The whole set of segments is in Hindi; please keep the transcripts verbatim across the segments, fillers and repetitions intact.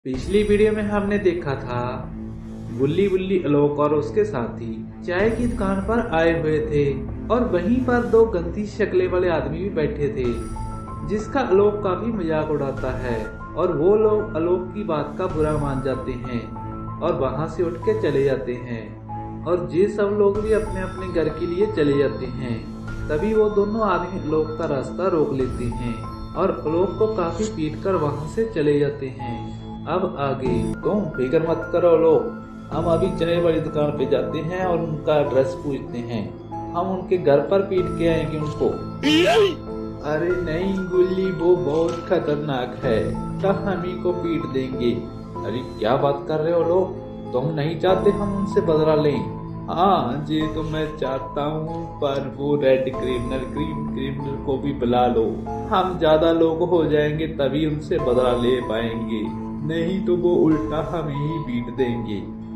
पिछली वीडियो में हमने देखा था गुल्ली बुल्ली आलोक और उसके साथी चाय की दुकान पर आए हुए थे और वहीं पर दो गंदी शक्लें वाले आदमी भी बैठे थे जिसका आलोक काफी मजाक उड़ाता है और वो लोग आलोक की बात का बुरा मान जाते हैं और वहां से उठ के चले जाते हैं और ये सब लोग भी अपने अपने घर के लिए चले जाते हैं। तभी वो दोनों आदमी आलोक का रास्ता रोक लेते हैं और आलोक को काफी पीट कर वहां से चले जाते हैं। अब आगे तुम फिक्र मत करो लोग, हम अभी चाय वाली दुकान पे जाते हैं और उनका एड्रेस पूछते हैं। हम उनके घर पर पीट के आएंगे उनको। अरे नहीं गुल्ली, वो बहुत खतरनाक है, तब हम ही को पीट देंगे। अरे क्या बात कर रहे हो लोग, तुम नहीं चाहते हम उनसे बदला लें? हाँ जी तो मैं चाहता हूँ, पर वो रेड क्रिमिनल क्रीम क्रिमिनल को भी बुला लो। हम ज्यादा लोग हो जाएंगे तभी उनसे बदला ले पाएंगे, नहीं तो वो उल्टा हमें ही पीट देंगे।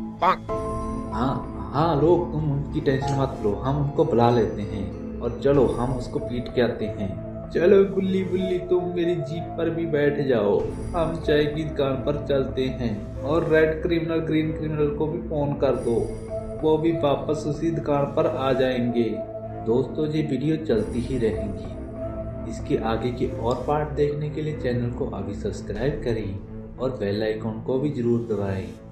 हाँ हाँ लोग, तुम उनकी टेंशन मत लो, हम उनको बुला लेते हैं और चलो हम उसको पीट के आते हैं। चलो गुल्ली बुल्ली, तुम मेरी जीप पर भी बैठ जाओ, हम चाय की दुकान पर चलते हैं। और रेड क्रिमिनल ग्रीन क्रिमिनल को भी फोन कर दो, वो भी वापस उसी दुकान पर आ जाएंगे। दोस्तों ये वीडियो चलती ही रहेंगी, इसके आगे के और पार्ट देखने के लिए चैनल को अभी सब्सक्राइब करें और बेल आइकन को भी जरूर दबाएं।